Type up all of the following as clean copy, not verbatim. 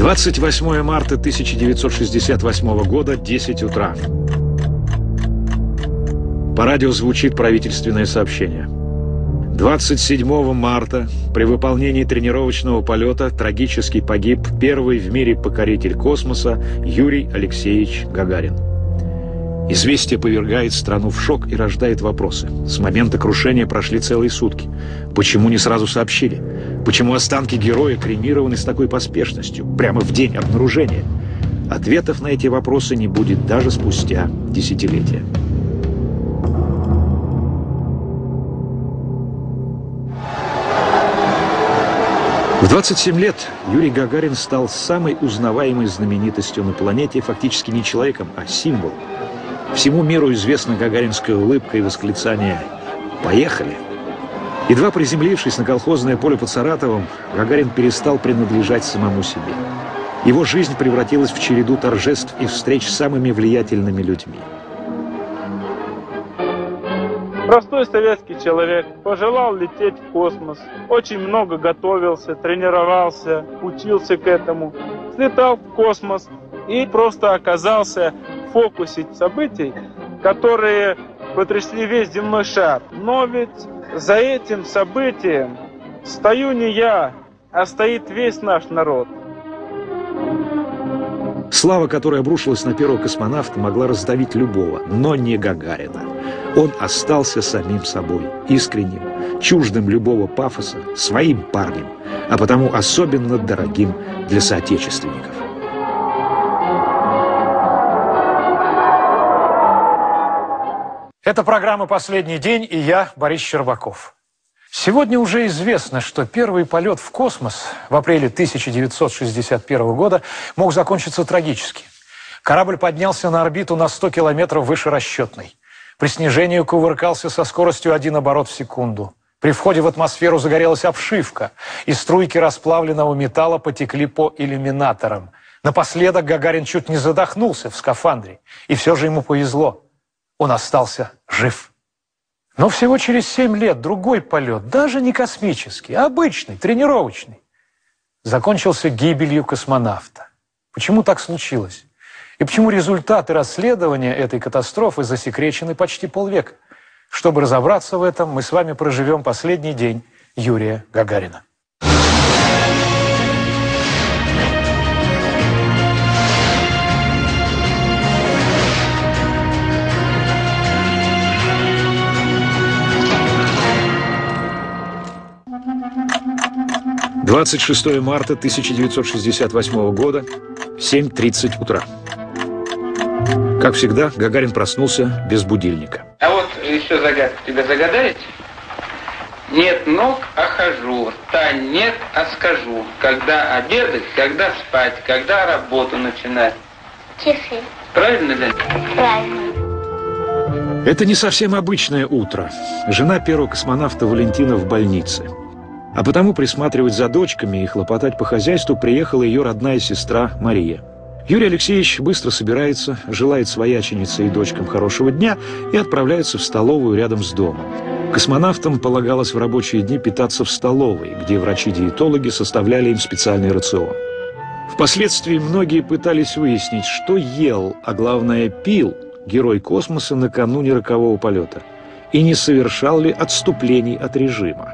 28 марта 1968 года, 10 утра. По радио звучит правительственное сообщение. 27 марта при выполнении тренировочного полета трагически погиб первый в мире покоритель космоса Юрий Алексеевич Гагарин. Известие повергает страну в шок и рождает вопросы. С момента крушения прошли целые сутки. Почему не сразу сообщили? Почему останки героя кремированы с такой поспешностью, прямо в день обнаружения? Ответов на эти вопросы не будет даже спустя десятилетия. В 27 лет Юрий Гагарин стал самой узнаваемой знаменитостью на планете, фактически не человеком, а символом. Всему миру известна гагаринская улыбка и восклицание «Поехали!». Едва приземлившись на колхозное поле под Саратовом, Гагарин перестал принадлежать самому себе. Его жизнь превратилась в череду торжеств и встреч с самыми влиятельными людьми. Простой советский человек пожелал лететь в космос, очень много готовился, тренировался, учился к этому, слетал в космос и просто оказался в фокусе событий, которые потрясли весь земной шар. Но ведь за этим событием стою не я, а стоит весь наш народ. Слава, которая обрушилась на первого космонавта, могла раздавить любого, но не Гагарина. Он остался самим собой, искренним, чуждым любого пафоса, своим парнем, а потому особенно дорогим для соотечественников. Это программа «Последний день» и я, Борис Щербаков. Сегодня уже известно, что первый полет в космос в апреле 1961 года мог закончиться трагически. Корабль поднялся на орбиту на 100 километров выше расчетной. При снижении кувыркался со скоростью 1 оборот в секунду. При входе в атмосферу загорелась обшивка, и струйки расплавленного металла потекли по иллюминаторам. Напоследок Гагарин чуть не задохнулся в скафандре, и все же ему повезло. Он остался жив. Но всего через 7 лет другой полет, даже не космический, а обычный, тренировочный, закончился гибелью космонавта. Почему так случилось? И почему результаты расследования этой катастрофы засекречены почти полвека? Чтобы разобраться в этом, мы с вами проживем последний день Юрия Гагарина. – 26 марта 1968 года, 7:30 утра. Как всегда, Гагарин проснулся без будильника. А вот еще загадку тебе загадаете? Нет ног, а хожу. Тань нет, а скажу. Когда обедать, когда спать, когда работу начинать. Часы. Правильно, да? Правильно. Это не совсем обычное утро. Жена первого космонавта Валентина в больнице. А потому присматривать за дочками и хлопотать по хозяйству приехала ее родная сестра Мария. Юрий Алексеевич быстро собирается, желает свояченице и дочкам хорошего дня и отправляется в столовую рядом с домом. Космонавтам полагалось в рабочие дни питаться в столовой, где врачи-диетологи составляли им специальный рацион. Впоследствии многие пытались выяснить, что ел, а главное пил герой космоса накануне рокового полета, и не совершал ли отступлений от режима.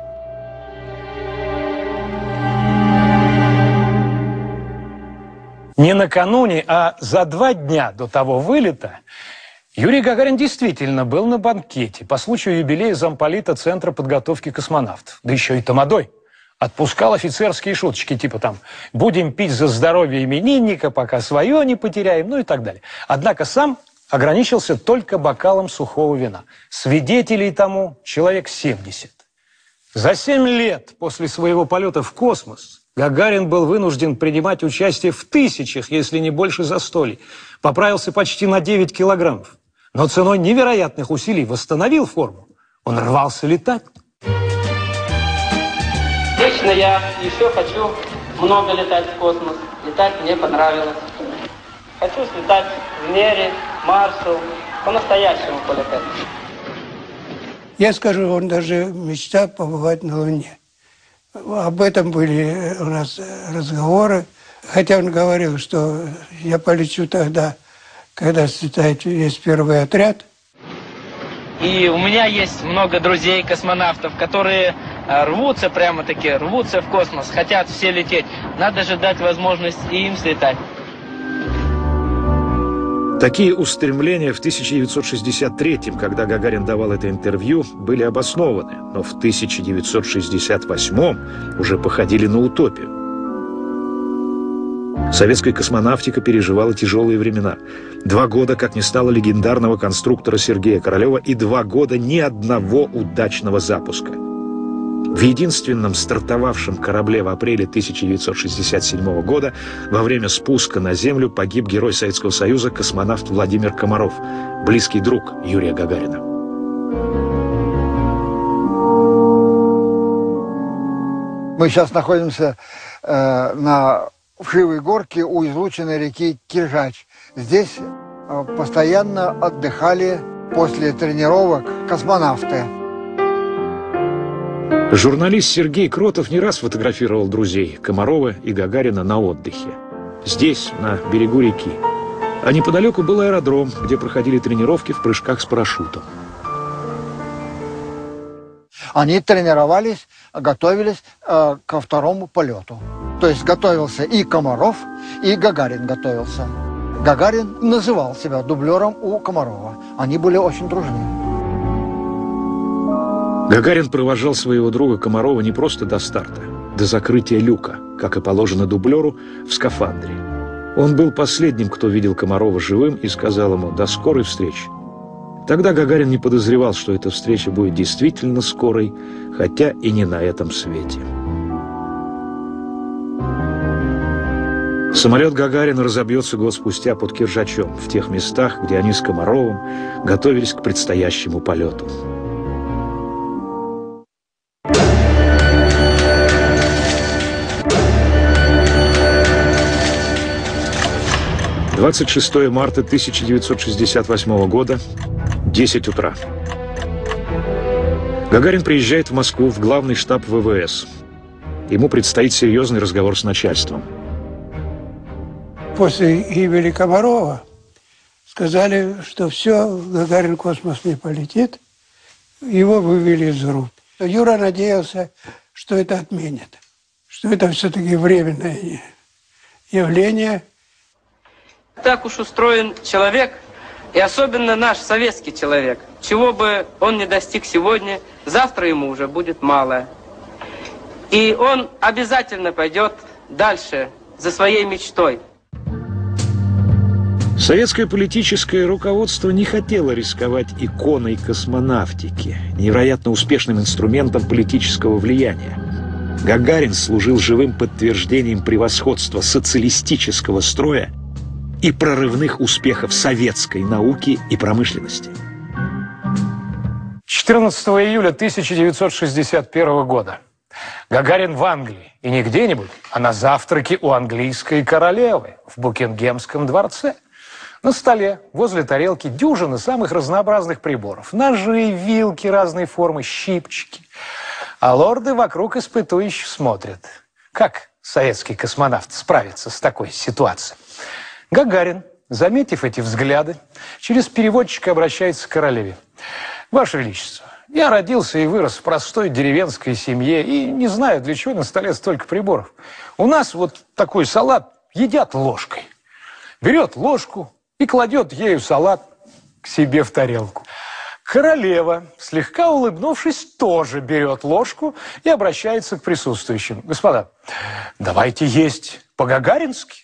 Не накануне, а за 2 дня до того вылета Юрий Гагарин действительно был на банкете по случаю юбилея замполита Центра подготовки космонавтов. Да еще и тамадой. Отпускал офицерские шуточки, типа там «будем пить за здоровье именинника, пока свое не потеряем», ну и так далее. Однако сам ограничился только бокалом сухого вина. Свидетелей тому человек 70. За 7 лет после своего полета в космос Гагарин был вынужден принимать участие в тысячах, если не больше застолий. Поправился почти на 9 килограммов. Но ценой невероятных усилий восстановил форму. Он рвался летать. Лично я еще хочу много летать в космос. Летать мне понравилось. Хочу слетать в Мере, Марсу, по-настоящему полетать. Я скажу, он даже мечтал побывать на Луне. Об этом были у нас разговоры, Хотя он говорил, что я полечу тогда, когда слетает весь первый отряд. И у меня есть много друзей-космонавтов, которые рвутся прямо-таки, рвутся в космос, хотят все лететь. Надо же дать возможность и им слетать. Такие устремления в 1963-м, когда Гагарин давал это интервью, были обоснованы, но в 1968-м уже походили на утопию. Советская космонавтика переживала тяжелые времена. 2 года, как не стало легендарного конструктора Сергея Королева, и 2 года ни одного удачного запуска. В единственном стартовавшем корабле в апреле 1967 года во время спуска на Землю погиб герой Советского Союза, космонавт Владимир Комаров, близкий друг Юрия Гагарина. Мы сейчас находимся на вшивой горке у излученной реки Киржач. Здесь постоянно отдыхали после тренировок космонавты. Журналист Сергей Кротов не раз фотографировал друзей Комарова и Гагарина на отдыхе. Здесь, на берегу реки. А неподалеку был аэродром, где проходили тренировки в прыжках с парашютом. Они тренировались, готовились ко второму полету. То есть готовился и Комаров, и Гагарин готовился. Гагарин называл себя дублером у Комарова. Они были очень дружны. Гагарин провожал своего друга Комарова не просто до старта, до закрытия люка, как и положено дублеру в скафандре. Он был последним, кто видел Комарова живым, и сказал ему «до скорой встречи». Тогда Гагарин не подозревал, что эта встреча будет действительно скорой, хотя и не на этом свете. Самолет Гагарина разобьется год спустя под Киржачом, в тех местах, где они с Комаровым готовились к предстоящему полету. «26 марта 1968 года, 10 утра. Гагарин приезжает в Москву в главный штаб ВВС. Ему предстоит серьезный разговор с начальством. После гибели Комарова сказали, что все, Гагарин в космос не полетит. Его вывели из группы. Юра надеялся, что это отменят, что это все-таки временное явление. Так уж устроен человек, и особенно наш советский человек. Чего бы он не достиг сегодня, завтра ему уже будет мало. И он обязательно пойдет дальше за своей мечтой. Советское политическое руководство не хотело рисковать иконой космонавтики, невероятно успешным инструментом политического влияния. Гагарин служил живым подтверждением превосходства социалистического строя и прорывных успехов советской науки и промышленности. 14 июля 1961 года Гагарин в Англии. И не где-нибудь, а на завтраке у английской королевы в Букингемском дворце. На столе возле тарелки дюжины самых разнообразных приборов. Ножи, вилки разной формы, щипчики. А лорды вокруг испытующе смотрят. Как советский космонавт справится с такой ситуацией? Гагарин, заметив эти взгляды, через переводчика обращается к королеве. «Ваше Величество, я родился и вырос в простой деревенской семье и не знаю, для чего на столе столько приборов. У нас вот такой салат едят ложкой. Берет ложку и кладет ею салат к себе в тарелку. Королева, слегка улыбнувшись, тоже берет ложку и обращается к присутствующим. Господа, давайте есть по-гагарински».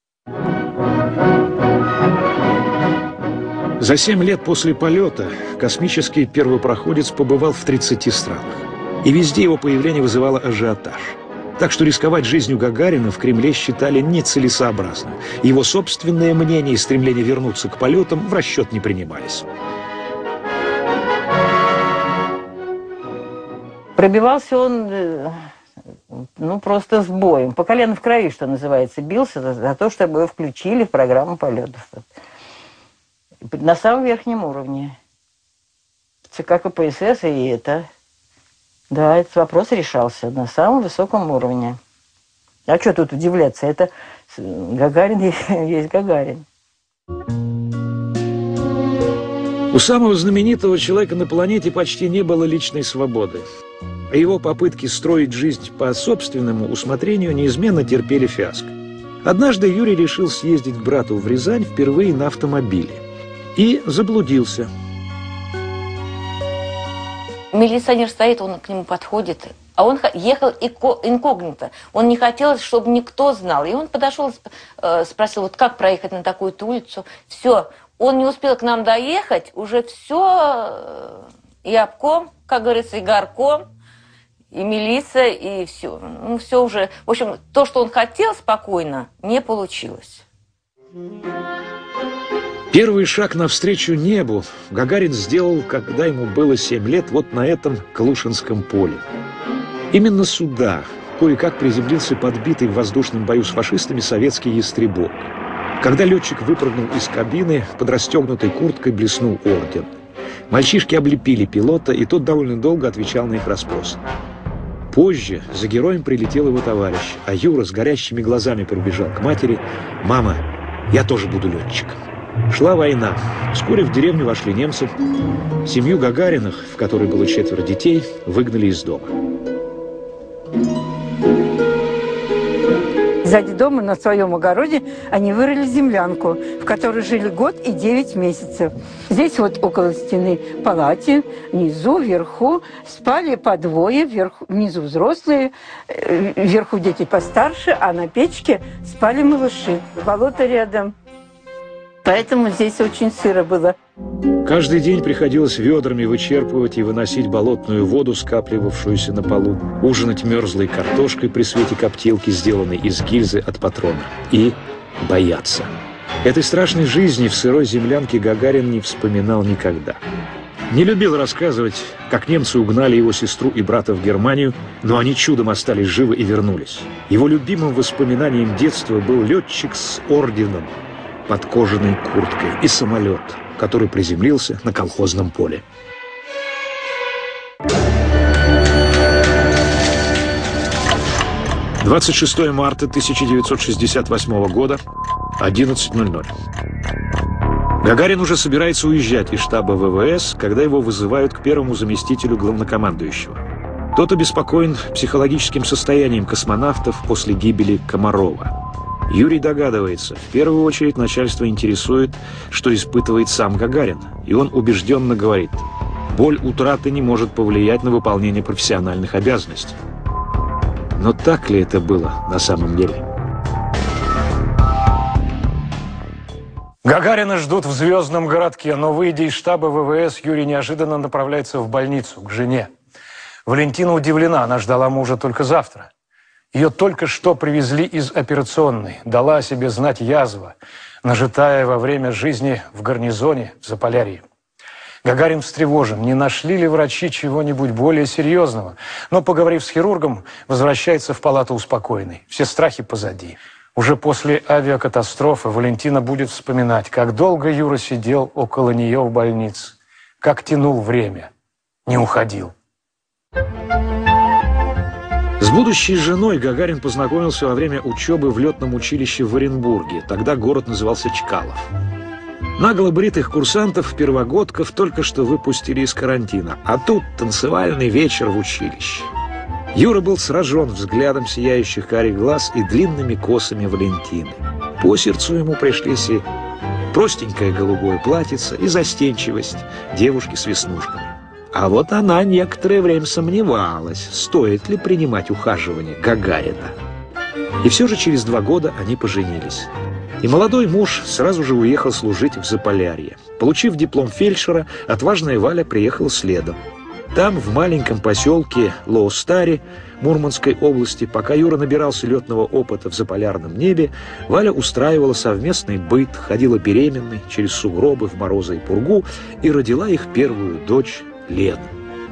За 7 лет после полета космический первопроходец побывал в 30 странах. И везде его появление вызывало ажиотаж. Так что рисковать жизнью Гагарина в Кремле считали нецелесообразным. Его собственное мнение и стремление вернуться к полетам в расчет не принимались. Пробивался он, просто с боем. По колено в крови, что называется, бился за то, чтобы его включили в программу полетов. На самом верхнем уровне. ЦК КПСС и это. Да, этот вопрос решался на самом высоком уровне. А что тут удивляться? Это Гагарин есть Гагарин. У самого знаменитого человека на планете почти не было личной свободы. А его попытки строить жизнь по собственному усмотрению неизменно терпели фиаско. Однажды Юрий решил съездить к брату в Рязань впервые на автомобиле. И заблудился. Милиционер стоит, он к нему подходит, а он ехал инкогнито. Он не хотел, чтобы никто знал. И он подошел, спросил, вот как проехать на такую-то улицу. Все, он не успел к нам доехать, уже все, и обком, как говорится, и горком, и милиция, и все. Ну, все уже, в общем, то, что он хотел спокойно, не получилось. Первый шаг навстречу небу Гагарин сделал, когда ему было 7 лет, вот на этом Калушинском поле. Именно сюда кое-как приземлился подбитый в воздушном бою с фашистами советский «Ястребок». Когда летчик выпрыгнул из кабины, под расстегнутой курткой блеснул орден. Мальчишки облепили пилота, и тот довольно долго отвечал на их расспросы. Позже за героем прилетел его товарищ, а Юра с горящими глазами прибежал к матери. «Мама, я тоже буду летчиком». Шла война. Вскоре в деревню вошли немцы. Семью Гагариных, в которой было 4 детей, выгнали из дома. Сзади дома на своем огороде они вырыли землянку, в которой жили год и 9 месяцев. Здесь вот около стены палатин, внизу, вверху спали по двое, внизу взрослые, вверху дети постарше, а на печке спали малыши. Болото рядом. Поэтому здесь очень сыро было. Каждый день приходилось ведрами вычерпывать и выносить болотную воду, скапливавшуюся на полу, ужинать мерзлой картошкой при свете коптилки, сделанной из гильзы от патрона, и бояться. Этой страшной жизни в сырой землянке Гагарин не вспоминал никогда. Не любил рассказывать, как немцы угнали его сестру и брата в Германию, но они чудом остались живы и вернулись. Его любимым воспоминанием детства был летчик с орденом под кожаной курткой и самолет, который приземлился на колхозном поле. – 26 марта 1968 года, 11:00. Гагарин уже собирается уезжать из штаба ВВС, когда его вызывают к первому заместителю главнокомандующего. Тот обеспокоен психологическим состоянием космонавтов после гибели Комарова. Юрий догадывается, в первую очередь начальство интересует, что испытывает сам Гагарин, и он убежденно говорит: боль утраты не может повлиять на выполнение профессиональных обязанностей. Но так ли это было на самом деле? Гагарина ждут в звездном городке, но, выйдя из штаба ВВС, Юрий неожиданно направляется в больницу, к жене. Валентина удивлена, она ждала мужа только завтра. Ее только что привезли из операционной, дала о себе знать язва, нажитая во время жизни в гарнизоне в Заполярье. Гагарин встревожен, не нашли ли врачи чего-нибудь более серьезного, но, поговорив с хирургом, возвращается в палату успокоенный. Все страхи позади. Уже после авиакатастрофы Валентина будет вспоминать, как долго Юра сидел около нее в больнице, как тянул время, не уходил. С будущей женой Гагарин познакомился во время учебы в летном училище в Оренбурге. Тогда город назывался Чкалов. Нагло бритых курсантов-первогодков только что выпустили из карантина. А тут танцевальный вечер в училище. Юра был сражен взглядом сияющих карих глаз и длинными косами Валентины. По сердцу ему пришлись и простенькое голубое платьице, и застенчивость девушки с веснушками. А вот она некоторое время сомневалась, стоит ли принимать ухаживание Гагарина. И все же через 2 года они поженились. И молодой муж сразу же уехал служить в Заполярье. Получив диплом фельдшера, отважная Валя приехала следом. Там, в маленьком поселке Лоустаре Мурманской области, пока Юра набирался летного опыта в заполярном небе, Валя устраивала совместный быт, ходила беременной через сугробы в морозы и пургу и родила их первую дочь Лену.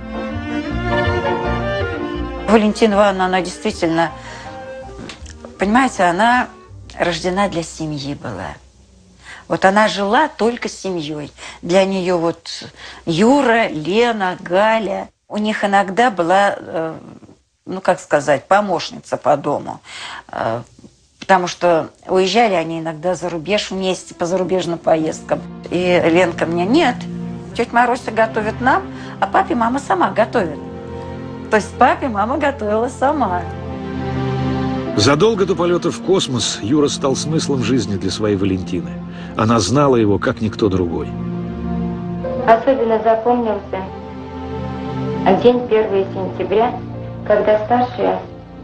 Валентина Ивановна, она действительно, понимаете, она рождена для семьи была. Вот она жила только с семьей. Для нее вот Юра, Лена, Галя. У них иногда была ну, как сказать, помощница по дому. Потому что уезжали они иногда за рубеж вместе, по зарубежным поездкам. И Ленка мне: нет, тетя Маруся готовит нам, а папе мама сама готовит. То есть папе мама готовила сама. Задолго до полета в космос Юра стал смыслом жизни для своей Валентины. Она знала его, как никто другой. Особенно запомнился день 1 сентября, когда старшая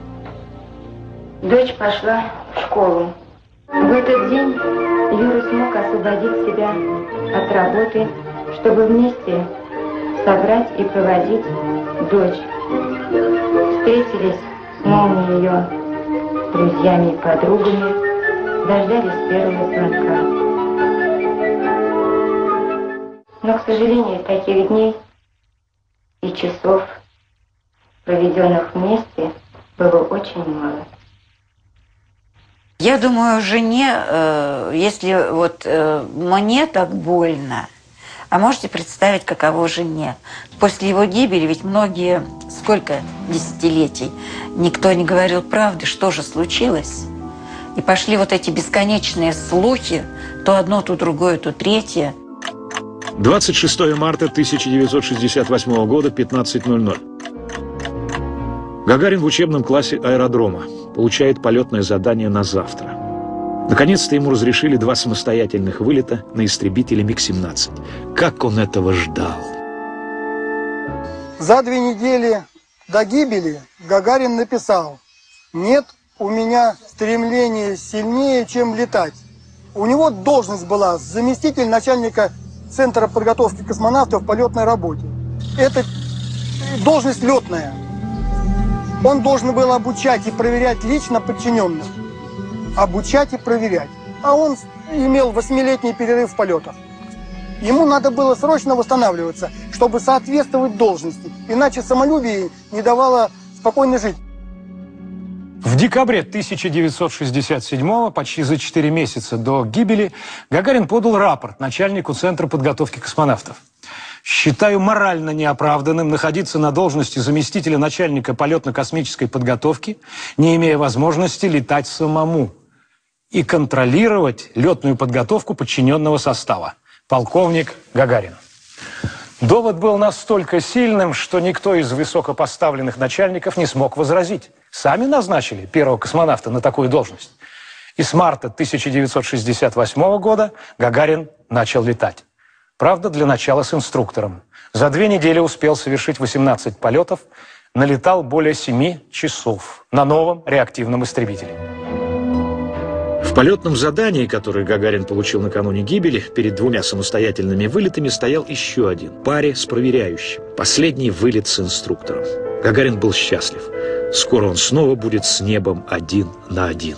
дочь пошла в школу. В этот день Юра смог освободить себя от работы, чтобы вместе собрать и проводить дочь. Встретились с новыми ее друзьями и подругами, дождались первого звонка. Но, к сожалению, таких дней и часов, проведенных вместе, было очень мало. Я думаю, жене, если вот мне так больно, а можете представить, каково жене? После его гибели ведь многие, сколько десятилетий, никто не говорил правды, что же случилось. И пошли вот эти бесконечные слухи, то одно, то другое, то третье. 26 марта 1968 года, 15:00. Гагарин в учебном классе аэродрома получает полетное задание на завтра. Наконец-то ему разрешили 2 самостоятельных вылета на истребителе МиГ-17. Как он этого ждал! За 2 недели до гибели Гагарин написал: «Нет у меня стремления сильнее, чем летать». У него должность была заместитель начальника Центра подготовки космонавтов в полетной работе. Это должность летная. Он должен был обучать и проверять лично подчиненных. Обучать и проверять. А он имел 8-летний перерыв в полетах. Ему надо было срочно восстанавливаться, чтобы соответствовать должности. Иначе самолюбие не давало спокойно жить. В декабре 1967-го, почти за 4 месяца до гибели, Гагарин подал рапорт начальнику Центра подготовки космонавтов. «Считаю морально неоправданным находиться на должности заместителя начальника полетно-космической подготовки, не имея возможности летать самому и контролировать летную подготовку подчиненного состава. Полковник Гагарин». Довод был настолько сильным, что никто из высокопоставленных начальников не смог возразить. Сами назначили первого космонавта на такую должность. И с марта 1968 года Гагарин начал летать. Правда, для начала с инструктором. За 2 недели успел совершить 18 полетов, налетал более 7 часов на новом реактивном истребителе. В полетном задании, которое Гагарин получил накануне гибели, перед 2 самостоятельными вылетами стоял еще один – паре с проверяющим. Последний вылет с инструктором. Гагарин был счастлив. Скоро он снова будет с небом 1 на 1.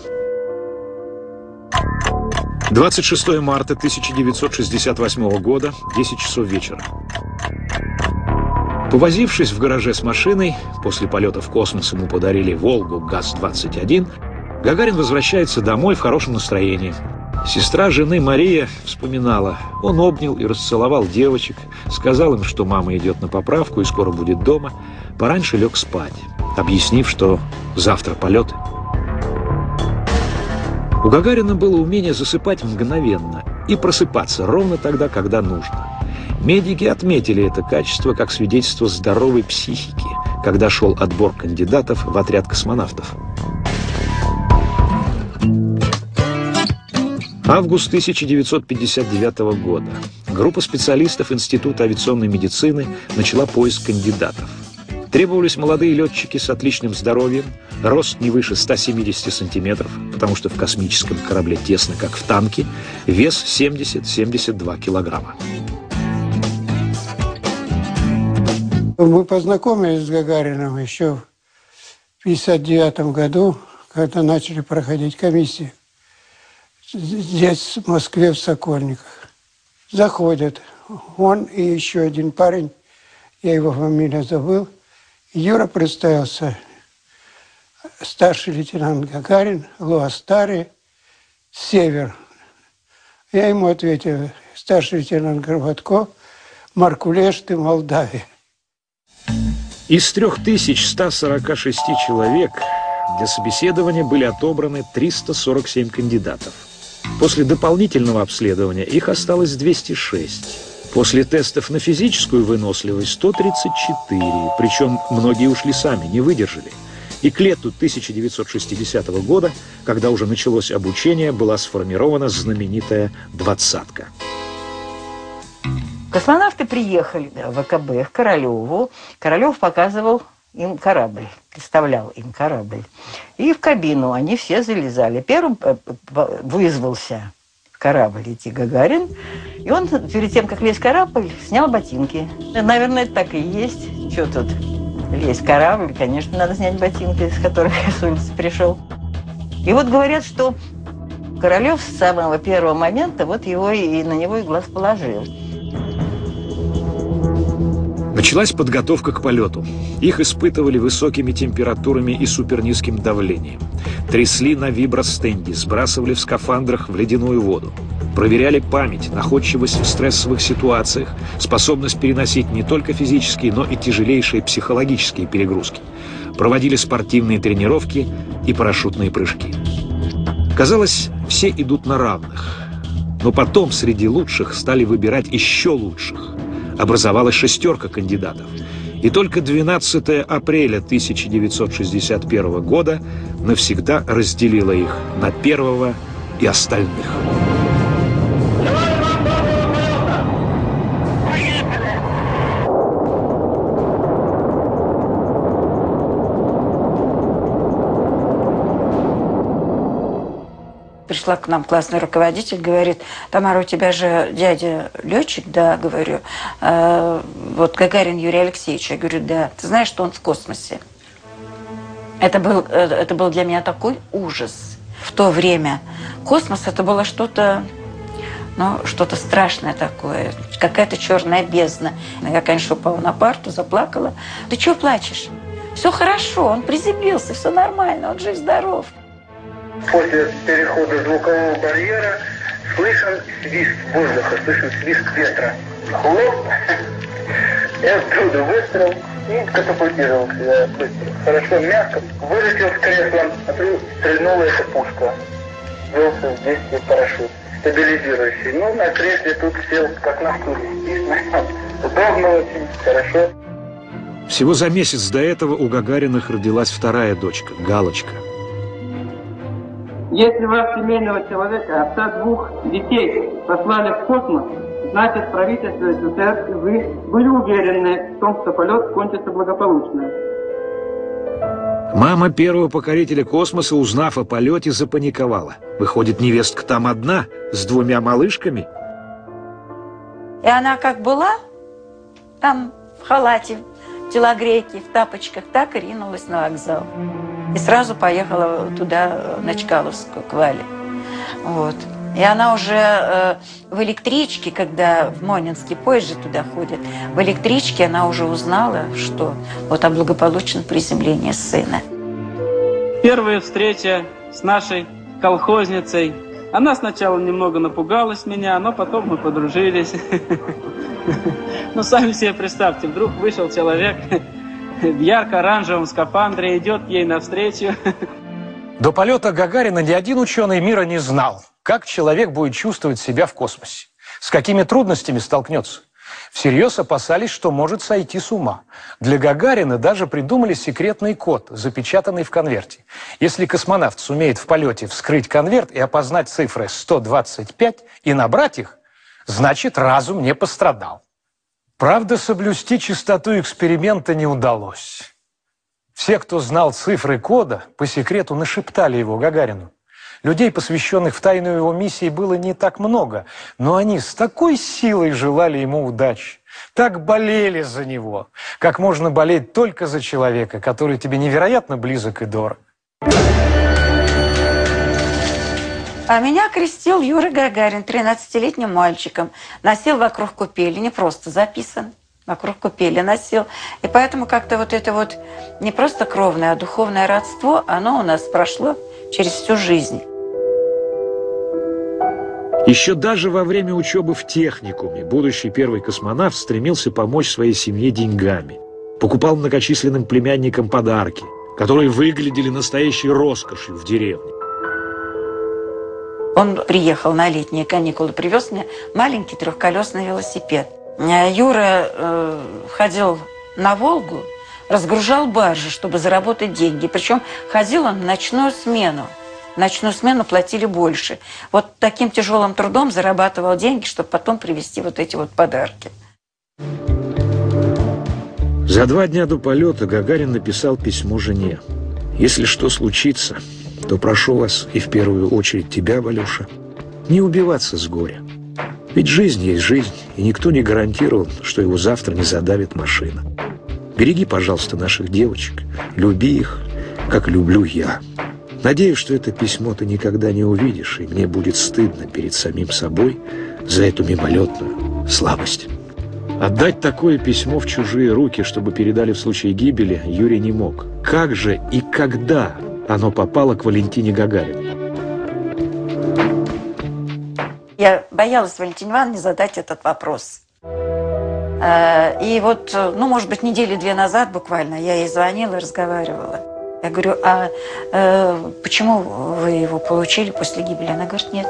26 марта 1968 года, 10 часов вечера. Повозившись в гараже с машиной, после полета в космос ему подарили «Волгу» ГАЗ-21, Гагарин возвращается домой в хорошем настроении. Сестра жены Мария вспоминала. Он обнял и расцеловал девочек, сказал им, что мама идет на поправку и скоро будет дома, пораньше лег спать, объяснив, что завтра полет. У Гагарина было умение засыпать мгновенно и просыпаться ровно тогда, когда нужно. Медики отметили это качество как свидетельство здоровой психики, когда шел отбор кандидатов в отряд космонавтов. Август 1959 года. Группа специалистов Института авиационной медицины начала поиск кандидатов. Требовались молодые летчики с отличным здоровьем, рост не выше 170 сантиметров, потому что в космическом корабле тесно, как в танке, вес 70-72 килограмма. Мы познакомились с Гагарином еще в 1959 году, когда начали проходить комиссии. Здесь, в Москве, в Сокольниках. Заходят он и еще один парень, я его фамилию забыл. Юра представился, старший лейтенант Гагарин, Луастари, Север. Я ему ответил, старший лейтенант Горбатков, Маркулешты, Молдавия. Из 3146 человек для собеседования были отобраны 347 кандидатов. После дополнительного обследования их осталось 206. После тестов на физическую выносливость 134, причем многие ушли сами, не выдержали. И к лету 1960 года, когда уже началось обучение, была сформирована знаменитая «двадцатка». Космонавты приехали в ВКБ к Королеву. Королев показывал им корабль, представлял им корабль. И в кабину они все залезали. Первым вызвался в корабль идти Гагарин. И он перед тем, как лезть в корабль, снял ботинки. Наверное, это так и есть. Что тут лезть в корабль? Конечно, надо снять ботинки, с которых я с улицы пришел. И вот говорят, что Королев с самого первого момента вот его и на него и глаз положил. Началась подготовка к полету. Их испытывали высокими температурами и супернизким давлением. Трясли на вибростенде, сбрасывали в скафандрах в ледяную воду. Проверяли память, находчивость в стрессовых ситуациях, способность переносить не только физические, но и тяжелейшие психологические перегрузки. Проводили спортивные тренировки и парашютные прыжки. Казалось, все идут на равных. Но потом среди лучших стали выбирать еще лучших. Образовалась шестерка кандидатов. И только 12 апреля 1961 года навсегда разделила их на первого и остальных. Пришла к нам классный руководитель, говорит: Тамара, у тебя же дядя летчик? Да, говорю. Вот Гагарин Юрий Алексеевич. Я говорю: да. Ты знаешь, что он в космосе? Это был для меня такой ужас. В то время космос это было что-то, ну, что-то страшное такое, какая-то черная бездна. Я, конечно, упала на парту, заплакала. Ты чего плачешь? Все хорошо, он приземлился, все нормально, он жив-здоров. После перехода звукового барьера слышен свист воздуха, слышен свист ветра. Хлоп, и оттуда выстрел, и катапультировал себя быстро. Хорошо, мягко. Вылетел с кресла, стрельнула эта пушка. Ввелся в действие парашют, стабилизирующий. Ну, на кресле тут сел, как на стуле. Удобно очень, хорошо. Всего за месяц до этого у Гагариных родилась вторая дочка, Галочка. Если вас, семейного человека, отца двух детей, послали в космос, значит, правительство СССР и вы были уверены в том, что полет кончится благополучно. Мама первого покорителя космоса, узнав о полете, запаниковала. Выходит, невестка там одна, с двумя малышками? И она как была, там в халате, в телогрейке, в тапочках, так и ринулась на вокзал. И сразу поехала туда, на Чкаловскую, к Вале. Вот. И она уже в электричке, когда в Монинский поезд же туда ходит, в электричке она уже узнала, что вот о благополучном приземлении сына. Первая встреча с нашей колхозницей. Она сначала немного напугалась меня, но потом мы подружились. Ну, сами себе представьте, вдруг вышел человек в ярко-оранжевом скафандре, идет ей навстречу. До полета Гагарина ни один ученый мира не знал, как человек будет чувствовать себя в космосе, с какими трудностями столкнется. Всерьез опасались, что может сойти с ума. Для Гагарина даже придумали секретный код, запечатанный в конверте. Если космонавт сумеет в полете вскрыть конверт и опознать цифры 125 и набрать их, значит, разум не пострадал. Правда, соблюсти чистоту эксперимента не удалось. Все, кто знал цифры кода, по секрету нашептали его Гагарину. Людей, посвященных в тайну его миссии, было не так много, но они с такой силой желали ему удачи, так болели за него, как можно болеть только за человека, который тебе невероятно близок и дорог. А меня крестил Юра Гагарин, 13-летним мальчиком. Носил вокруг купели, не просто записан, вокруг купели носил. И поэтому как-то вот это вот не просто кровное, а духовное родство, оно у нас прошло через всю жизнь. Еще даже во время учебы в техникуме будущий первый космонавт стремился помочь своей семье деньгами. покупал многочисленным племянникам подарки, которые выглядели настоящей роскошью в деревне. Он приехал на летние каникулы, привез мне маленький трехколесный велосипед. Юра ходил на Волгу, разгружал баржи, чтобы заработать деньги. Причем ходил он в ночную смену. В ночную смену платили больше. Вот таким тяжелым трудом зарабатывал деньги, чтобы потом привезти вот эти вот подарки. За 2 дня до полета Гагарин написал письмо жене. «Если что случится, то прошу вас, и в первую очередь тебя, Валюша, не убиваться с горя. Ведь жизнь есть жизнь, и никто не гарантировал, что его завтра не задавит машина. Береги, пожалуйста, наших девочек, люби их, как люблю я. Надеюсь, что это письмо ты никогда не увидишь, и мне будет стыдно перед самим собой за эту мимолетную слабость». Отдать такое письмо в чужие руки, чтобы передали в случае гибели, Юрий не мог. Как же и когда оно попало к Валентине Гагариной? Я боялась Валентине Ивановне задать этот вопрос. И вот, ну, может быть, 2 недели назад буквально я ей звонила и разговаривала. Я говорю, а почему вы его получили после гибели? Она говорит, нет.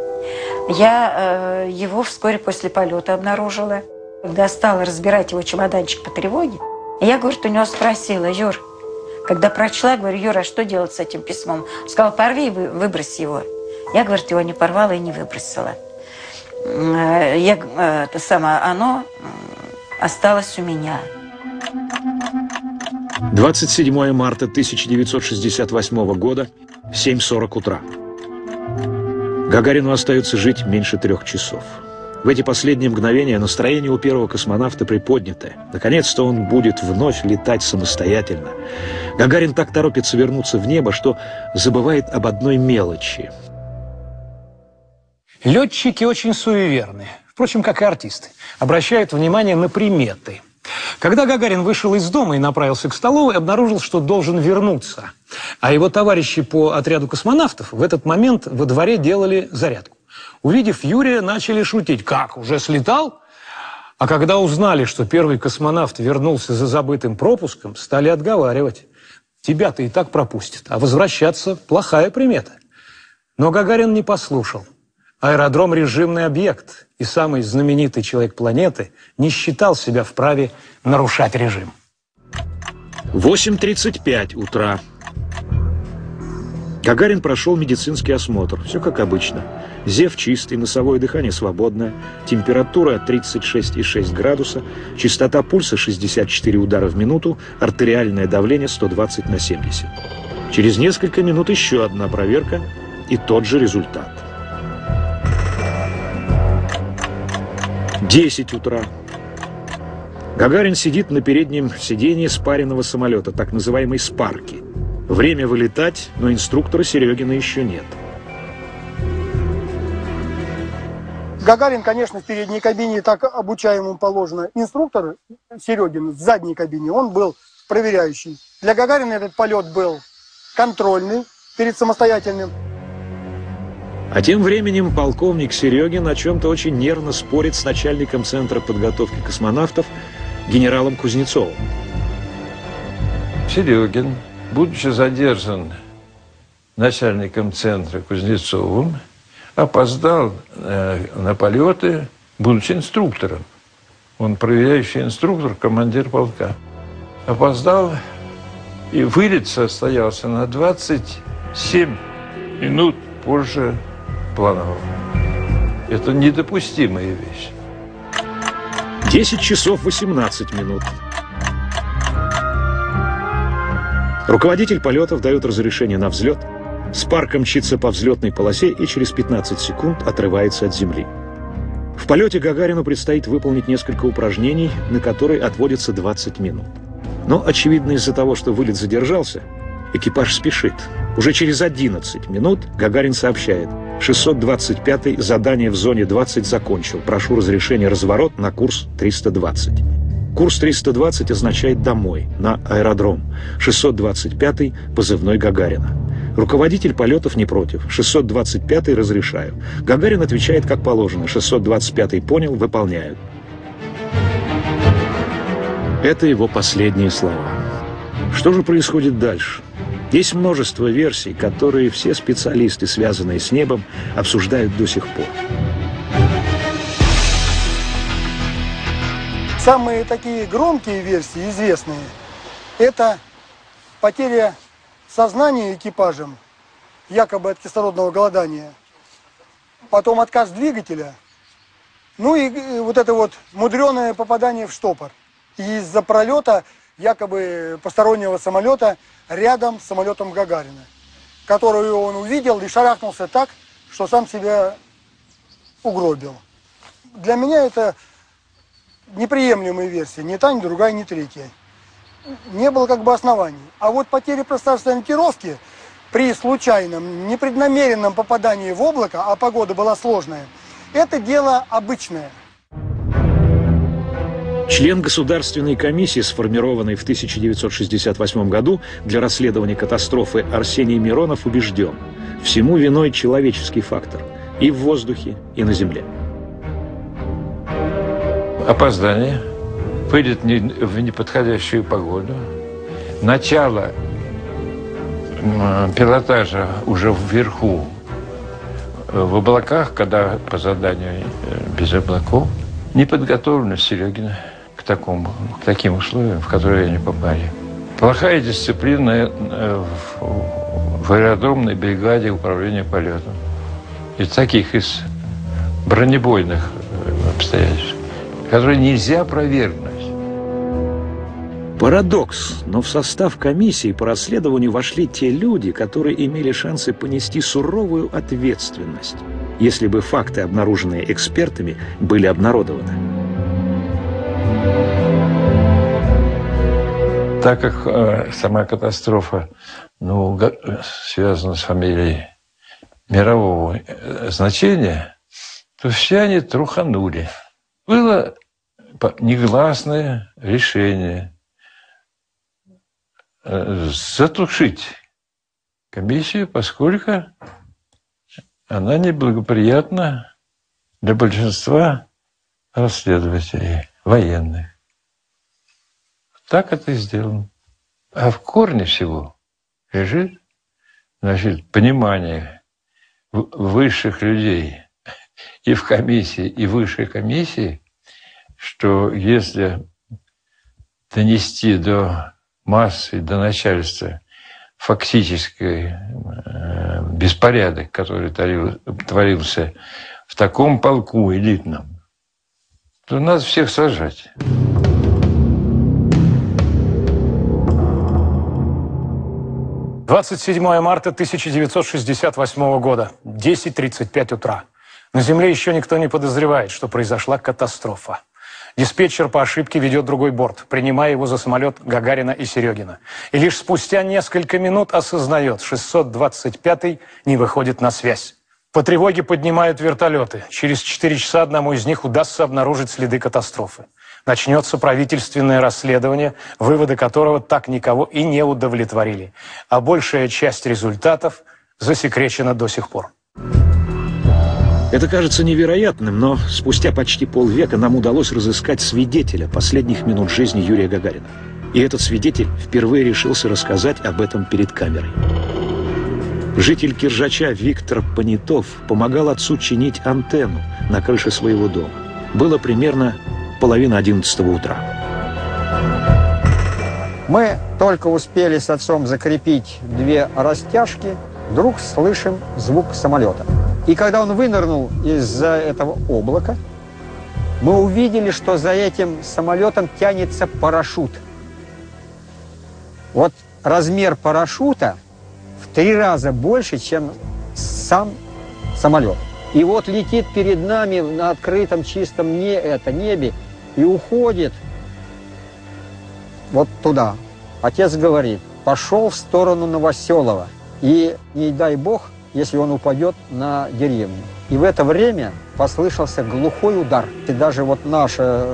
Я его вскоре после полета обнаружила. Когда стала разбирать его чемоданчик по тревоге, я, говорит, у него спросила, Юр, когда прочла, говорю, Юр, а что делать с этим письмом? Он сказал, порви и выбрось его. Я, говорит, его не порвала и не выбросила. Оно осталось у меня. 27 марта 1968 года, 7:40 утра. Гагарину остается жить меньше 3 часов. В эти последние мгновения настроение у первого космонавта приподнятое. Наконец-то он будет вновь летать самостоятельно. Гагарин так торопится вернуться в небо, что забывает об одной мелочи. Летчики очень суеверны, впрочем, как и артисты. Обращают внимание на приметы. Когда Гагарин вышел из дома и направился к столовой, обнаружил, что должен вернуться. А его товарищи по отряду космонавтов в этот момент во дворе делали зарядку. Увидев Юрия, начали шутить. Как, уже слетал? А когда узнали, что первый космонавт вернулся за забытым пропуском, стали отговаривать. Тебя-то и так пропустят, а возвращаться – плохая примета. Но Гагарин не послушал. Аэродром – режимный объект, и самый знаменитый человек планеты не считал себя вправе нарушать режим. 8:35 утра. Гагарин прошел медицинский осмотр. Все как обычно. Зев чистый, носовое дыхание свободное, температура 36,6 градуса, частота пульса 64 удара в минуту, артериальное давление 120/70. Через несколько минут еще одна проверка и тот же результат. 10 утра. Гагарин сидит на переднем сидении спаренного самолета, так называемой спарки. Время вылетать, но инструктора Серегина еще нет. Гагарин, конечно, в передней кабине, так обучаемому положено. Инструктор Серегин в задней кабине, он был проверяющий. Для Гагарина этот полет был контрольный перед самостоятельным. А тем временем полковник Серегин о чем-то очень нервно спорит с начальником Центра подготовки космонавтов генералом Кузнецовым. Серегин, будучи задержан начальником Центра Кузнецовым, опоздал на полеты, будучи инструктором. Он проверяющий инструктор, командир полка. Опоздал, и вылет состоялся на 27 минут позже планового. Это недопустимая вещь. 10 часов 18 минут. Руководитель полетов дает разрешение на взлет. Спарка мчится по взлетной полосе и через 15 секунд отрывается от земли. В полете Гагарину предстоит выполнить несколько упражнений, на которые отводится 20 минут. Но, очевидно, из-за того, что вылет задержался, экипаж спешит. Уже через 11 минут Гагарин сообщает: 625-й задание в зоне 20 закончил. Прошу разрешения разворот на курс 320. Курс 320 означает «домой», на аэродром. 625-й позывной Гагарина. Руководитель полетов не против. 625-й разрешаю. Гагарин отвечает как положено. 625-й понял, выполняют. Это его последние слова. Что же происходит дальше? Есть множество версий, которые все специалисты, связанные с небом, обсуждают до сих пор. Самые такие громкие версии, известные, это потеря сознания экипажем, якобы от кислородного голодания, потом отказ двигателя, ну и вот это вот мудреное попадание в штопор из-за пролета якобы постороннего самолета рядом с самолетом Гагарина, которую он увидел и шарахнулся так, что сам себя угробил. Для меня это неприемлемые версии, ни та, ни другая, ни третья. Не было как бы оснований. А вот потеря пространственной ориентировки при случайном, непреднамеренном попадании в облако, а погода была сложная, это дело обычное. Член Государственной комиссии, сформированной в 1968 году для расследования катастрофы, Арсений Миронов убежден, всему виной человеческий фактор и в воздухе, и на земле. Опоздание, вылет в неподходящую погоду, начало пилотажа уже вверху, в облаках, когда по заданию без облаков, неподготовленность Серегина к таким условиям, в которые они попали. Плохая дисциплина в аэродромной бригаде управления полетом. Из таких, из бронебойных обстоятельств, которые нельзя опровергнуть. Парадокс, но в состав комиссии по расследованию вошли те люди, которые имели шансы понести суровую ответственность, если бы факты, обнаруженные экспертами, были обнародованы. Так как сама катастрофа связана с фамилией мирового значения, то все они труханули. Было негласное решение затушить комиссию, поскольку она неблагоприятна для большинства расследователей, военных. Так это и сделано. А в корне всего лежит, понимание высших людей и в комиссии, и в высшей комиссии, что если донести до массы, до начальства фактический беспорядок, который творился в таком полку элитном, то надо всех сажать. – 27 марта 1968 года, 10:35 утра. На Земле еще никто не подозревает, что произошла катастрофа. Диспетчер по ошибке ведет другой борт, принимая его за самолет Гагарина и Серегина. И лишь спустя несколько минут осознает, 625-й не выходит на связь. По тревоге поднимают вертолеты. Через 4 часа одному из них удастся обнаружить следы катастрофы. Начнется правительственное расследование, выводы которого так никого и не удовлетворили. А большая часть результатов засекречена до сих пор. Это кажется невероятным, но спустя почти полвека нам удалось разыскать свидетеля последних минут жизни Юрия Гагарина. И этот свидетель впервые решился рассказать об этом перед камерой. Житель Киржача Виктор Понятов помогал отцу чинить антенну на крыше своего дома. Было примерно 10:30 утра. Мы только успели с отцом закрепить 2 растяжки, вдруг слышим звук самолета. И когда он вынырнул из-за этого облака, мы увидели, что за этим самолетом тянется парашют. Вот размер парашюта в 3 раза больше, чем сам самолет. И вот летит перед нами на открытом чистом небе и уходит вот туда. Отец говорит, пошел в сторону Новоселова. И не дай бог, если он упадет на деревню. И в это время послышался глухой удар. И даже вот наш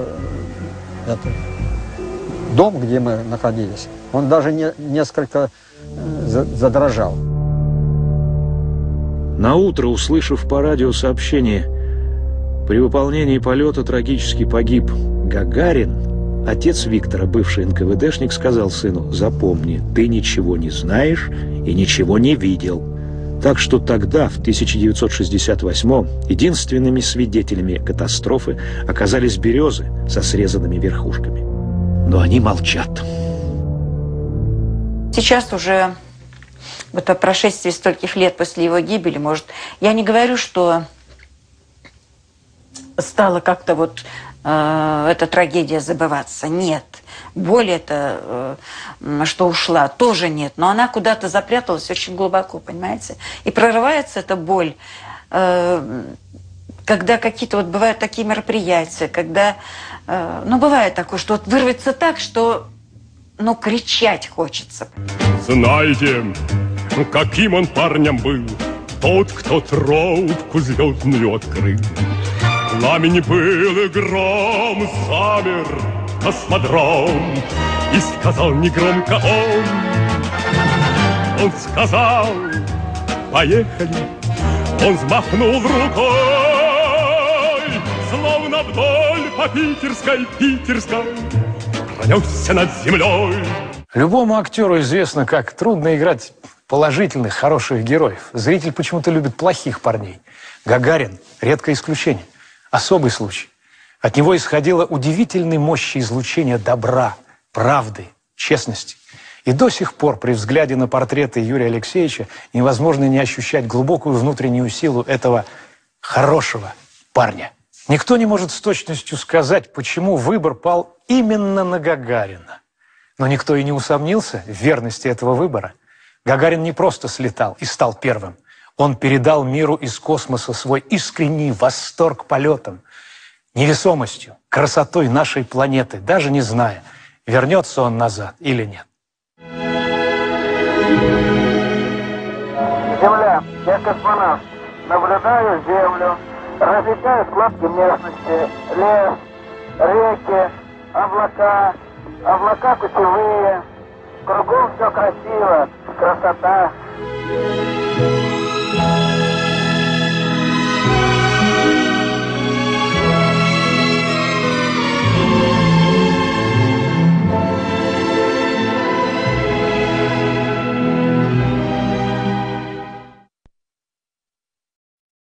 дом, где мы находились, он даже несколько задрожал. Наутро, услышав по радио сообщение, при выполнении полета трагически погиб Гагарин, отец Виктора, бывший НКВДшник, сказал сыну: «Запомни, ты ничего не знаешь и ничего не видел». Так что тогда, в 1968-м, единственными свидетелями катастрофы оказались березы со срезанными верхушками. Но они молчат. Сейчас уже, вот по прошествии стольких лет после его гибели, может, я не говорю, что стала как-то вот эта трагедия забываться. Нет. Боль это, что ушла, тоже нет. Но она куда-то запряталась очень глубоко, понимаете? И прорывается эта боль, когда какие-то вот бывают такие мероприятия, когда, ну, бывает такое, что вот вырвется так, что, ну, кричать хочется. Знаете, каким он парнем был, тот, кто тропку звездную открыл. Пламени был и гром, замер космодром, и сказал негромко он сказал: поехали. Он взмахнул рукой, словно вдоль по питерской пронесся над землей. Любому актеру известно, как трудно играть положительных, хороших героев. Зритель почему-то любит плохих парней. Гагарин – редкое исключение. Особый случай. От него исходило удивительной мощи излучения добра, правды, честности. И до сих пор при взгляде на портреты Юрия Алексеевича невозможно не ощущать глубокую внутреннюю силу этого хорошего парня. Никто не может с точностью сказать, почему выбор пал именно на Гагарина. Но никто и не усомнился в верности этого выбора. Гагарин не просто слетал и стал первым. Он передал миру из космоса свой искренний восторг полетом, невесомостью, красотой нашей планеты, даже не зная, вернется он назад или нет. Земля, я космонавт. Наблюдаю Землю. Различаю складки местности. Лес, реки, облака кучевые. Кругом все красиво, красота.